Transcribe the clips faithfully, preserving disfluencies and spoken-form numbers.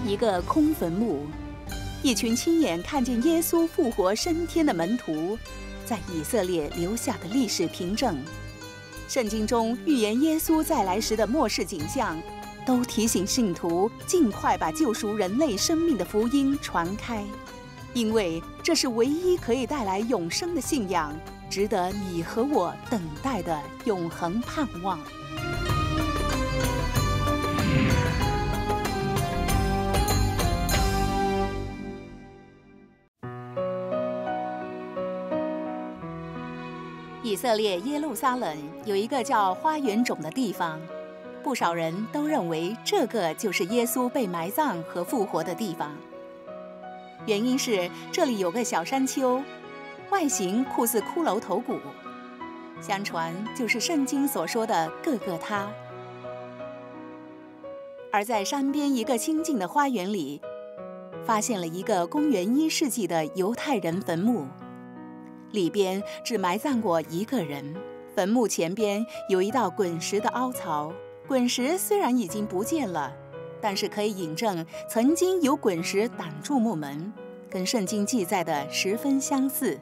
一个空坟墓，一群亲眼看见耶稣复活升天的门徒，在以色列留下的历史凭证。圣经中预言耶稣再来时的末世景象，都提醒信徒尽快把救赎人类生命的福音传开，因为这是唯一可以带来永生的信仰，值得你和我等待的永恒盼望。以色列耶路撒冷有一个叫花园冢的地方，不少人都认为这个就是耶稣被埋葬和复活的地方。原因是这里有个小山丘，外形酷似骷髅头骨，相传就是圣经所说的各个他。而在山边一个清静的花园里，发现了一个公元一世纪的犹太人坟墓，里边只埋葬过一个人。坟墓前边有一道滚石的凹槽，滚石虽然已经不见了，但是可以引证曾经有滚石挡住墓门，跟圣经记载的十分相似。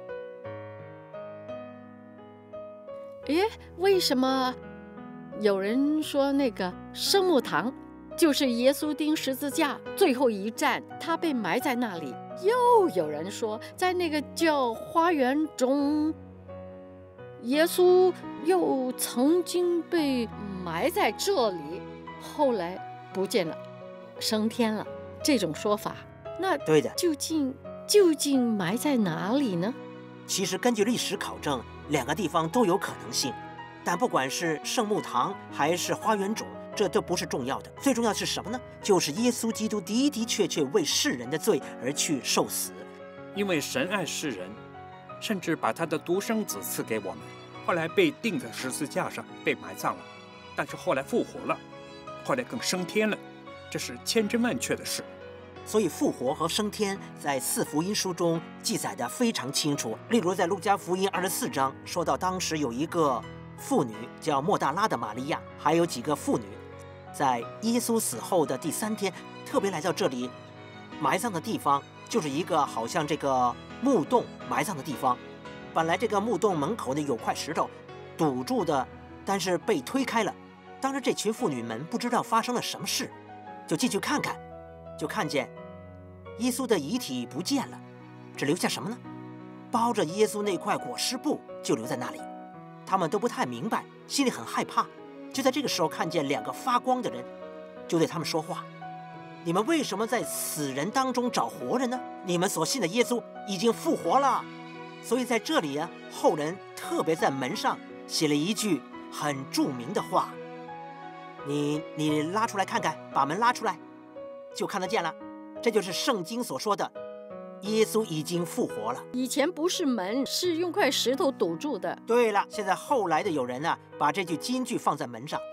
诶，为什么有人说那个圣墓堂就是耶稣钉十字架最后一站，他被埋在那里？又有人说在那个叫花园中，耶稣又曾经被埋在这里，后来不见了，升天了。这种说法，那对的， 究竟究竟埋在哪里呢？ 其实根据历史考证，两个地方都有可能性。但不管是圣墓堂还是花园冢，这都不是重要的。最重要的是什么呢？就是耶稣基督的的确确为世人的罪而去受死。 因为神爱世人，甚至把他的独生子赐给我们，后来被钉在十字架上，被埋葬了，但是后来复活了，后来更升天了，这是千真万确的事。 所以复活和升天在四福音书中记载得非常清楚。例如在路加福音二十四章说到，当时有一个妇女叫莫大拉的玛利亚，还有几个妇女在耶稣死后的第三天特别来到这里埋葬的地方，就是一个好像这个墓洞埋葬的地方。本来这个墓洞门口呢有块石头堵住的，但是被推开了。当时这群妇女们不知道发生了什么事，就进去看看，就看见耶稣的遗体不见了，只留下什么呢？包着耶稣那块裹尸布就留在那里。他们都不太明白，心里很害怕。就在这个时候，看见两个发光的人，就对他们说话：你们为什么在死人当中找活人呢？你们所信的耶稣已经复活了。所以在这里啊，后人特别在门上写了一句很著名的话，你你拉出来看看，把门拉出来就看得见了。这就是圣经所说的耶稣已经复活了。 以前不是门，是用块石头堵住的。 对了，现在后来的有人啊，把这句金句放在门上。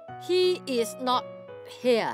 He is not here,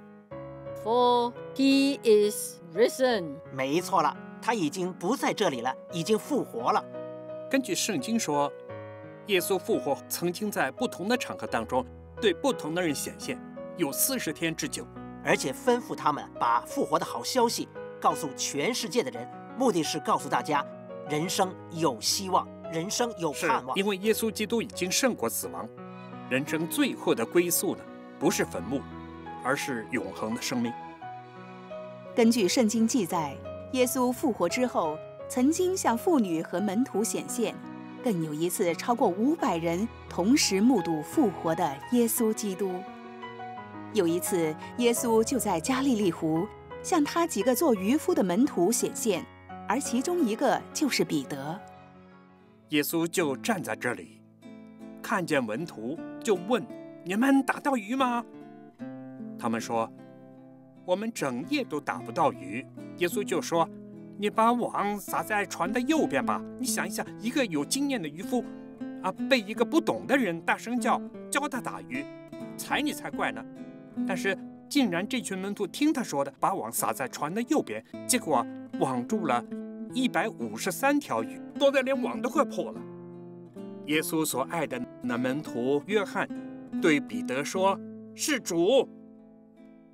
for he is risen。 没错了，他已经不在这里了，已经复活了。 根据圣经说，耶稣复活曾经在不同的场合当中对不同的人显现，有四十天之久， 而且吩咐他们把复活的好消息告诉全世界的人，目的是告诉大家人生有希望，人生有盼望。 因为耶稣基督已经胜过死亡，人生最后的归宿呢，不是坟墓，而是永恒的生命。 根据圣经记载，耶稣复活之后，曾经向妇女和门徒显现，更有一次超过五百人同时目睹复活的耶稣基督。有一次，耶稣就在加利利湖向他几个做渔夫的门徒显现，而其中一个就是彼得。 耶稣就站在这里，看见门徒，就问：你们打到鱼吗？他们说：我们整夜都打不到鱼。耶稣就说：你把网撒在船的右边吧。你想一想，一个有经验的渔夫啊，被一个不懂的人大声叫，教他打鱼，才你才怪呢。但是竟然这群门徒听他说的，把网撒在船的右边，结果网住了一百五十三条鱼，多得连网都快破了。耶稣所爱的那门徒约翰对彼得说：是主。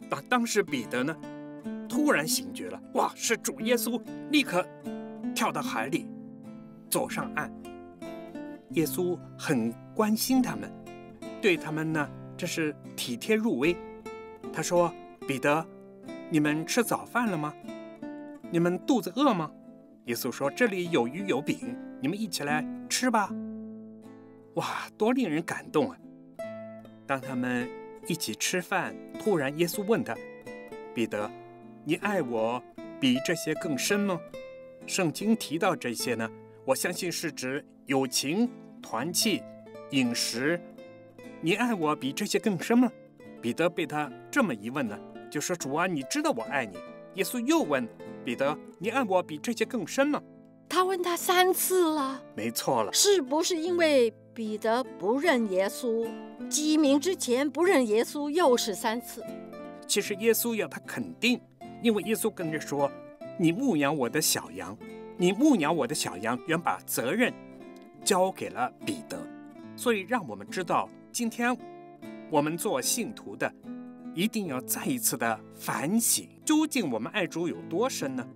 当当时彼得呢，突然醒觉了，哇，是主耶稣，立刻跳到海里，走上岸。耶稣很关心他们，对他们呢，这是体贴入微。他说：“彼得，你们吃早饭了吗？你们肚子饿吗？”耶稣说：“这里有鱼有饼，你们一起来吃吧。”哇，多令人感动啊！当他们一起吃饭，突然耶稣问他：“彼得，你爱我比这些更深吗？”圣经提到这些呢，我相信是指友情、团契、饮食。你爱我比这些更深吗？彼得被他这么一问呢，就说：“主啊，你知道我爱你。”耶稣又问彼得：“你爱我比这些更深吗？” 他问他三次了。 没错了， 是不是因为彼得不认耶稣？鸡鸣之前不认耶稣，又是三次。 其实耶稣要他肯定，因为耶稣跟着说：“你牧养我的小羊，你牧养我的小羊。”原把责任交给了彼得，所以让我们知道，今天我们做信徒的，一定要再一次的反省，究竟我们爱主有多深呢？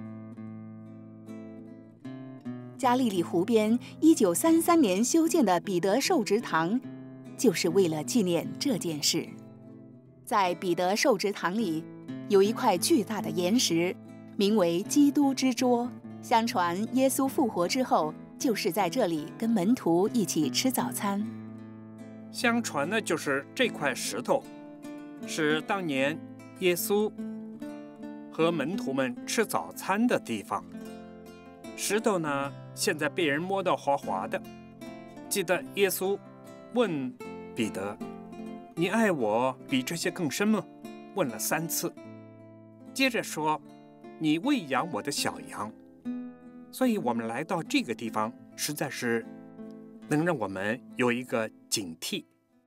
加利利湖边一九三三年修建的彼得受职堂，就是为了纪念这件事。在彼得受职堂里，有一块巨大的岩石，名为基督之桌。相传耶稣复活之后，就是在这里跟门徒一起吃早餐。 相传呢，就是这块石头是当年耶稣和门徒们吃早餐的地方。石头呢，现在被人摸到滑滑的。记得耶稣问彼得：“你爱我比这些更深吗？”问了三次。接着说：“你喂养我的小羊。”所以我们来到这个地方，实在是能让我们有一个警惕。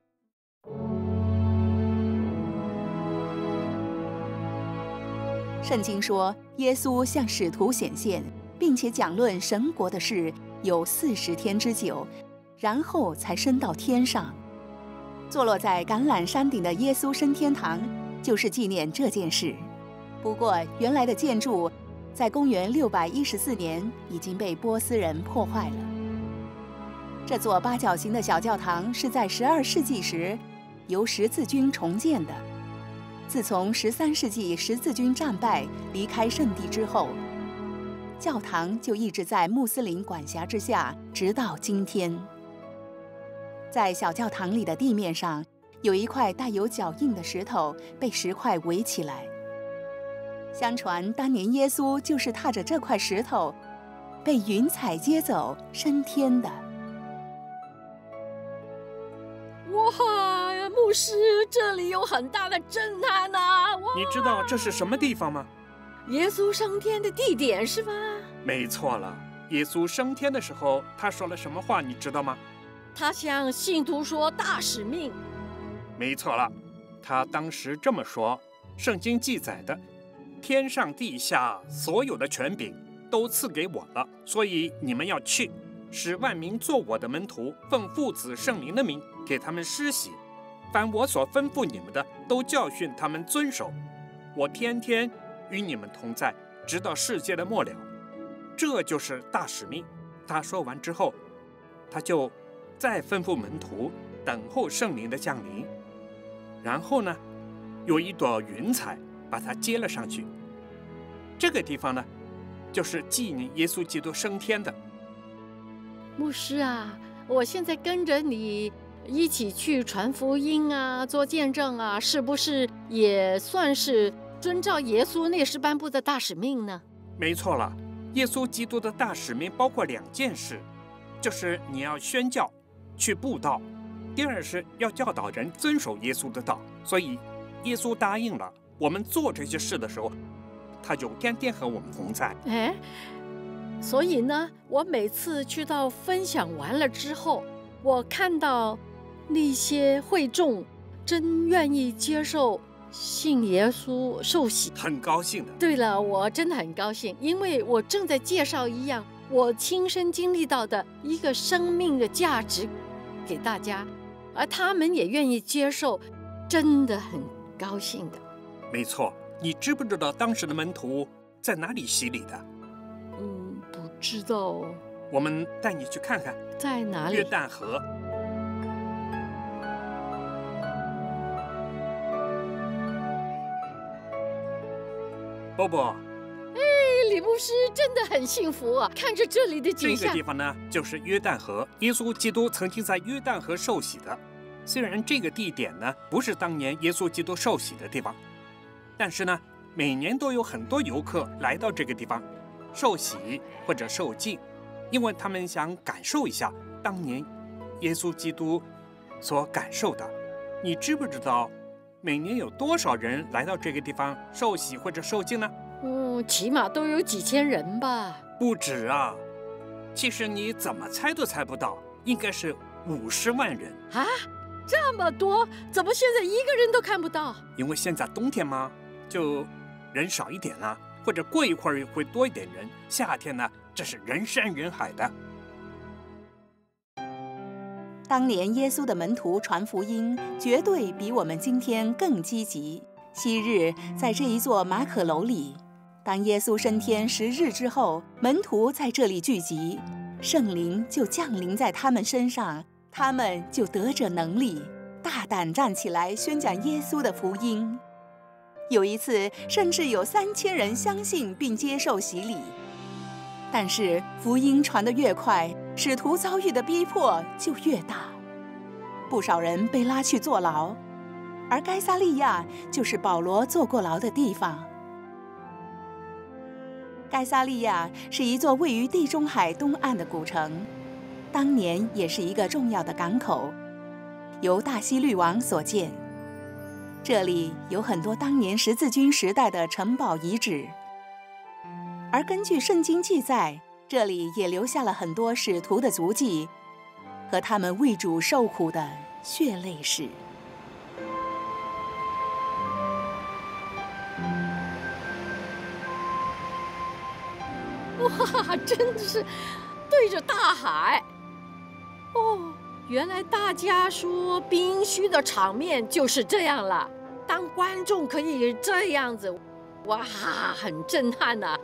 圣经说，耶稣向使徒显现，并且讲论神国的事有四十天之久，然后才升到天上。坐落在橄榄山顶的耶稣升天堂，就是纪念这件事。不过，原来的建筑在公元六百一十四年已经被波斯人破坏了。这座八角形的小教堂是在十二世纪时由十字军重建的。自从十三世纪十字军战败离开圣地之后，教堂就一直在穆斯林管辖之下，直到今天。在小教堂里的地面上，有一块带有脚印的石头被石块围起来。相传当年耶稣就是踏着这块石头，被云彩接走升天的。 哇，牧师，这里有很大的震撼啊！ 你知道这是什么地方吗？ 耶稣升天的地点是吗？ 没错了，耶稣升天的时候，他说了什么话，你知道吗？ 他向信徒说大使命。 没错了，他当时这么说，圣经记载的，天上地下所有的权柄都赐给我了，所以你们要去，使万民做我的门徒，奉父子圣灵的名给他们施洗，凡我所吩咐你们的，都教训他们遵守。我天天与你们同在，直到世界的末了。这就是大使命。他说完之后，他就再吩咐门徒等候圣灵的降临。然后呢，有一朵云彩把他接了上去。这个地方呢，就是纪念耶稣基督升天的。 牧师啊，我现在跟着你一起去传福音啊，做见证啊，是不是也算是遵照耶稣那时颁布的大使命呢？ 没错了，耶稣基督的大使命包括两件事，就是你要宣教，去布道；第二是要教导人遵守耶稣的道。所以，耶稣答应了我们做这些事的时候，他就天天和我们同在。 哎，所以呢，我每次去到分享完了之后，我看到那些会众真愿意接受信耶稣受洗， 很高兴的。 对了，我真的很高兴，因为我正在介绍一样我亲身经历到的一个生命的价值给大家，而他们也愿意接受，真的很高兴的。 没错，你知不知道当时的门徒在哪里洗礼的？ 嗯，不知道我们带你去看看。 在哪里。 约旦河。波波， 李牧师真的很幸福啊！看着这里的景象， 这个地方呢，就是约旦河。耶稣基督曾经在约旦河受洗的。虽然这个地点呢，不是当年耶稣基督受洗的地方，但是呢，每年都有很多游客来到这个地方受洗或者受浸，因为他们想感受一下当年耶稣基督所感受的。你知不知道每年有多少人来到这个地方受洗或者受浸呢？ 嗯，起码都有几千人吧。 不止啊，其实你怎么猜都猜不到，应该是五十万人啊！这么多，怎么现在一个人都看不到？ 因为现在冬天嘛，就人少一点了，或者过一会儿会多一点人。夏天呢，这是人山人海的。 当年耶稣的门徒传福音，绝对比我们今天更积极。昔日在这一座马可楼里，当耶稣升天十日之后，门徒在这里聚集，圣灵就降临在他们身上，他们就得着能力，大胆站起来宣讲耶稣的福音。有一次，甚至有三千人相信并接受洗礼。但是福音传得越快，使徒遭遇的逼迫就越大，不少人被拉去坐牢，而该撒利亚就是保罗坐过牢的地方。该撒利亚是一座位于地中海东岸的古城，当年也是一个重要的港口，由大希律王所建。这里有很多当年十字军时代的城堡遗址，而根据圣经记载，这里也留下了很多使徒的足迹和他们为主受苦的血泪史。 哇，真的是对着大海。哦，原来大家说宾虚的场面就是这样了。当观众可以这样子，哇，很震撼呐、啊！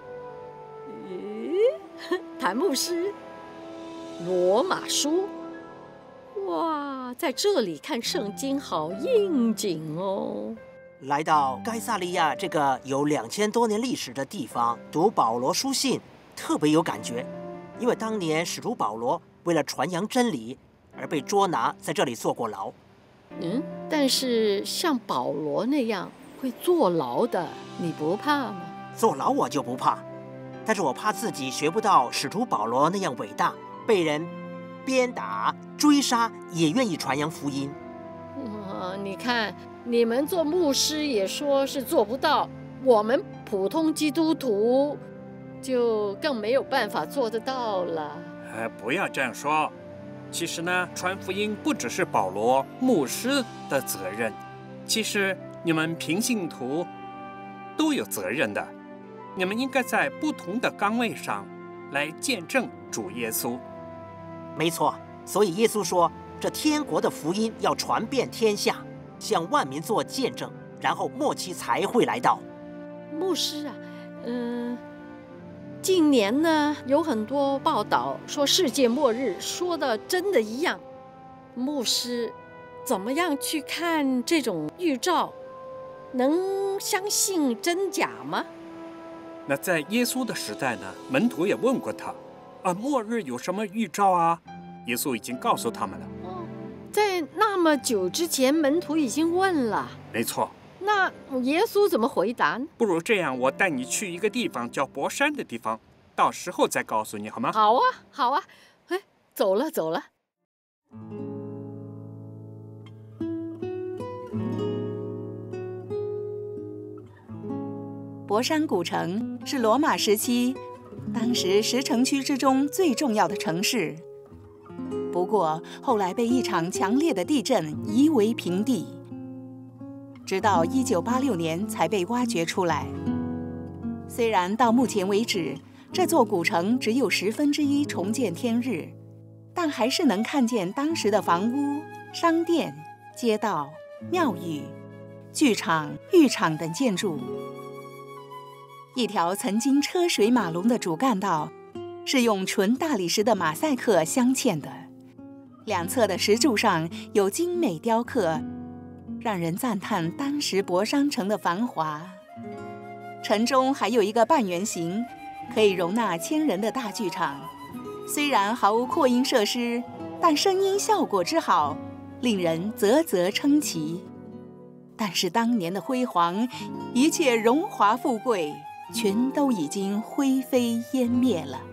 咦，谭牧师，罗马书，哇，在这里看圣经好应景哦。 来到该撒利亚这个有两千多年历史的地方，读保罗书信特别有感觉，因为当年使徒保罗为了传扬真理而被捉拿，在这里坐过牢。 嗯，但是像保罗那样会坐牢的，你不怕吗？ 坐牢我就不怕，但是我怕自己学不到使徒保罗那样伟大，被人鞭打追杀也愿意传扬福音。 哇，你看，你们做牧师也说是做不到，我们普通基督徒就更没有办法做得到了。 哎，不要这样说。其实呢，传福音不只是保罗牧师的责任，其实你们平信徒都有责任的。你们应该在不同的岗位上来见证主耶稣。 没错，所以耶稣说，这天国的福音要传遍天下，向万民做见证，然后末期才会来到。 牧师啊，嗯、呃，近年呢有很多报道说世界末日，说的真的一样。牧师怎么样去看这种预兆？能相信真假吗？ 那在耶稣的时代呢，门徒也问过他，啊，末日有什么预兆啊？耶稣已经告诉他们了。 哦，在那么久之前，门徒已经问了。 没错。 那耶稣怎么回答呢？ 不如这样，我带你去一个地方叫博山的地方，到时候再告诉你好吗？ 好啊，好啊，哎，走了走了。 博山古城是罗马时期当时十城区之中最重要的城市，不过后来被一场强烈的地震夷为平地，直到一九八六年才被挖掘出来。虽然到目前为止这座古城只有十分之一重见天日，但还是能看见当时的房屋、商店、街道、庙宇， 剧场、浴场等建筑。一条曾经车水马龙的主干道是用纯大理石的马赛克镶嵌的，两侧的石柱上有精美雕刻，让人赞叹当时博商城的繁华。城中还有一个半圆形可以容纳千人的大剧场，虽然毫无扩音设施，但声音效果之好，令人啧啧称奇。但是当年的辉煌，一切荣华富贵，全都已经灰飞烟灭了。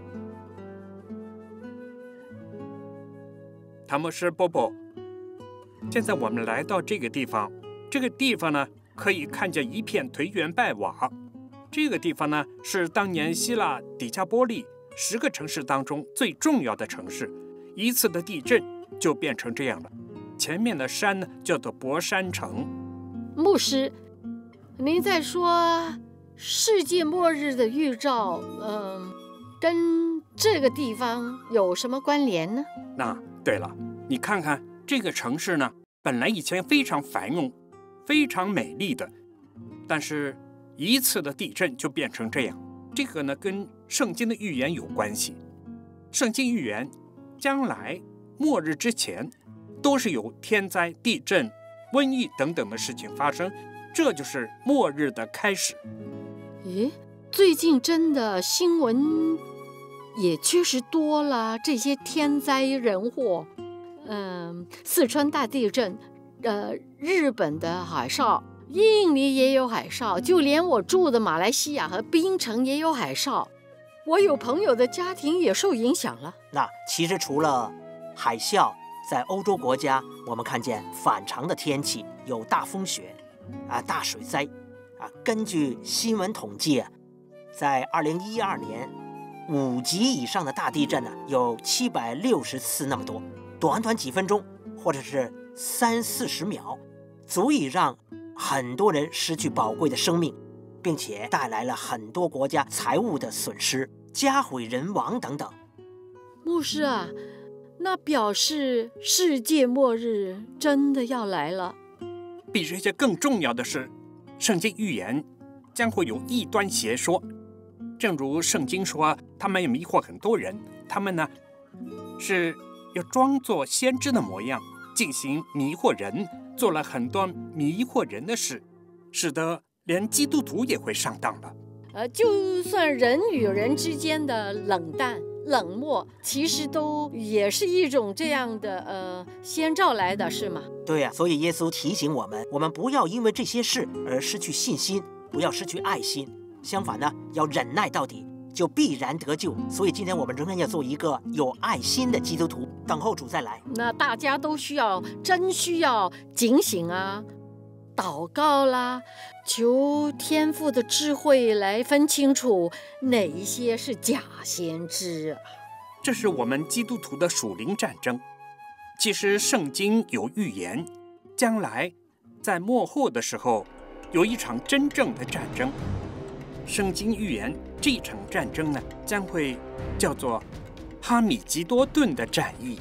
汤姆斯伯伯，现在我们来到这个地方，这个地方呢，可以看见一片颓垣败瓦。这个地方呢，是当年希腊底加波利十个城市当中最重要的城市，一次的地震就变成这样了。前面的山呢，叫做博山城。 牧师，您在说世界末日的预兆，嗯、呃，跟这个地方有什么关联呢？ 那对了，你看看这个城市呢，本来以前非常繁荣、非常美丽的，但是一次的地震就变成这样。这个呢，跟圣经的预言有关系。圣经预言，将来末日之前，都是有天灾、地震、瘟疫等等的事情发生，这就是末日的开始。 咦，最近真的新闻也确实多了这些天灾人祸，嗯、呃，四川大地震，呃，日本的海啸，印尼也有海啸，就连我住的马来西亚和槟城也有海啸，我有朋友的家庭也受影响了。 那其实除了海啸，在欧洲国家，我们看见反常的天气，有大风雪，啊，大水灾，啊，根据新闻统计啊，在二零一二年，五级以上的大地震呢、啊，有七百六十次那么多，短短几分钟，或者是三四十秒，足以让很多人失去宝贵的生命，并且带来了很多国家财物的损失，家毁人亡等等。 牧师啊，那表示世界末日真的要来了。 比这些更重要的是，圣经预言将会有异端邪说。正如圣经说，他们也迷惑很多人，他们呢是要装作先知的模样，进行迷惑人，做了很多迷惑人的事，使得连基督徒也会上当了。 呃，就算人与人之间的冷淡、冷漠，其实都也是一种这样的呃先兆来的，是吗？ 对呀、啊，所以耶稣提醒我们，我们不要因为这些事而失去信心，不要失去爱心，相反呢，要忍耐到底，就必然得救。所以今天我们仍然要做一个有爱心的基督徒，等候主再来。 那大家都需要，真需要警醒啊，祷告啦，求天父的智慧来分清楚哪一些是假先知啊。 这是我们基督徒的属灵战争。其实圣经有预言，将来在末后的时候有一场真正的战争。圣经预言这场战争呢，将会叫做哈米吉多顿的战役。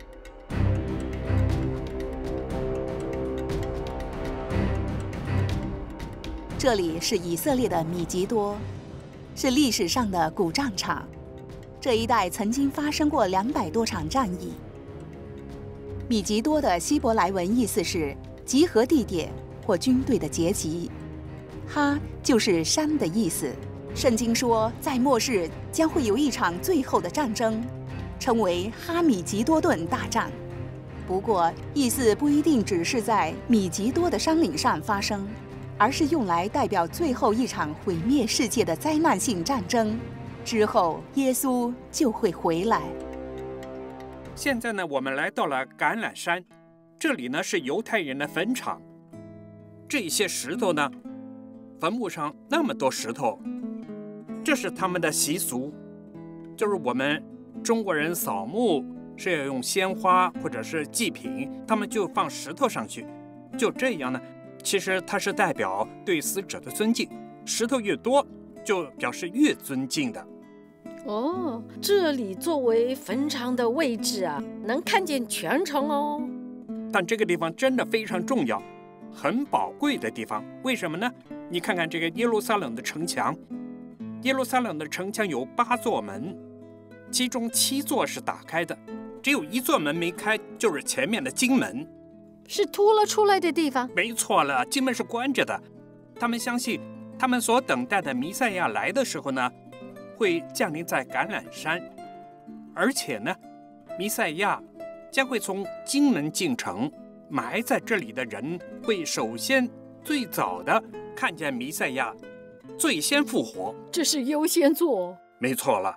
这里是以色列的米吉多，是历史上的古战场。这一带曾经发生过两百多场战役。米吉多的希伯来文意思是集合地点或军队的结集，哈就是山的意思。圣经说，在末世将会有一场最后的战争，称为哈米吉多顿大战。不过，意思不一定只是在米吉多的山岭上发生，而是用来代表最后一场毁灭世界的灾难性战争。之后，耶稣就会回来。 现在呢，我们来到了橄榄山，这里呢是犹太人的坟场。这些石头呢，坟墓上那么多石头，这是他们的习俗，就是我们中国人扫墓是要用鲜花或者是祭品，他们就放石头上去，就这样呢，其实它是代表对死者的尊敬，石头越多就表示越尊敬的。 哦，这里作为坟场的位置啊，能看见全城哦。 但这个地方真的非常重要， 很宝贵的地方。为什么呢？你看看这个耶路撒冷的城墙，耶路撒冷的城墙有八座门，其中七座是打开的，只有一座门没开，就是前面的金门， 是凸了出来的地方。 没错了，金门是关着的。他们相信，他们所等待的弥赛亚来的时候呢，会降临在橄榄山，而且呢，弥赛亚将会从金门进城，埋在这里的人会首先最早的看见弥赛亚，最先复活。 这是优先座。 没错了。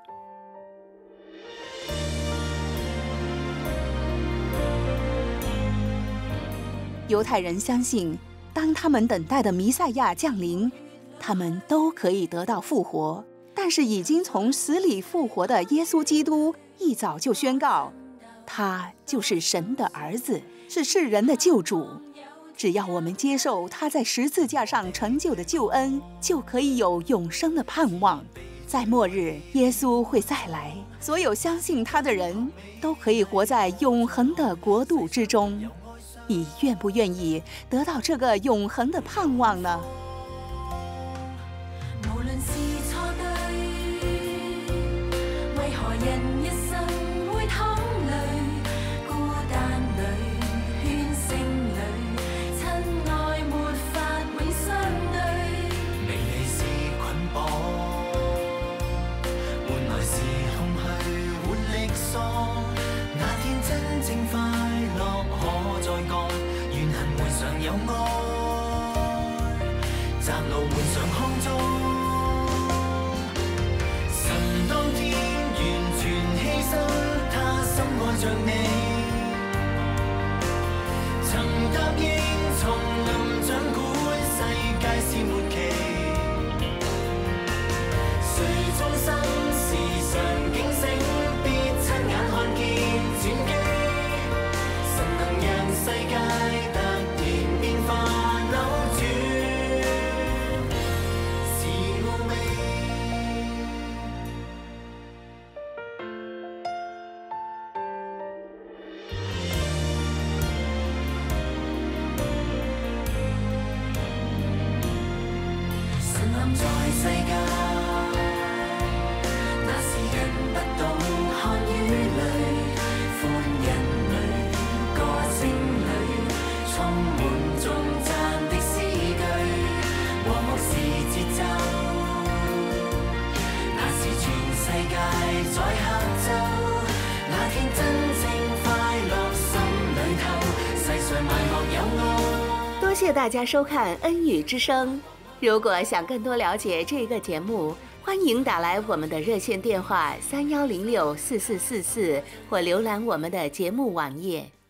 犹太人相信，当他们等待的弥赛亚降临，他们都可以得到复活。但是已经从死里复活的耶稣基督一早就宣告，他就是神的儿子，是世人的救主。只要我们接受他在十字架上成就的救恩，就可以有永生的盼望。在末日，耶稣会再来，所有相信他的人都可以活在永恒的国度之中。你愿不愿意得到这个永恒的盼望呢？ 無論是錯對，為何人一生會淌淚？孤單裏，喧聲裏，親愛沒法永相對。離離是捆綁，換來是空虛活力喪。那天真正快樂可再降，怨恨門上有愛，窄路門上空中。像你曾答應叢林掌管世界是末期，誰終生時常警醒，別親眼看見轉機，神能讓世界突然變化扭轉，是奧秘。在世界，那是人不懂看雨淚，歡欣裏，歌聲裏，充滿頌讚的詩句，和睦是節奏，那是全世界在合奏，那天真正快樂心裏頭，世上萬惡有愛。 多謝大家收看《恩語之聲》。如果想更多了解这个节目，欢迎打来我们的热线电话三幺零六四四四四，或浏览我们的节目网页。